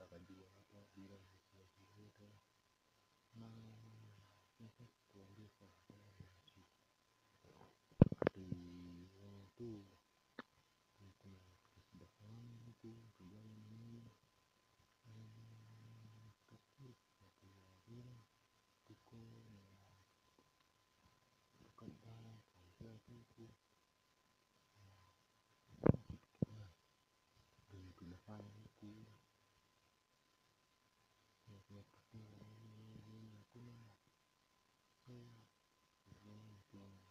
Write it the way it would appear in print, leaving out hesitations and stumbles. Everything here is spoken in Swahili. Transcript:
wakajua hapa bila yote na sasa kuandika tu kuna shida fulani huku tujali nini kasi vile tuko na tukadara kuongea huku ndio tunafanya huku na tunatafuta nini hakuna so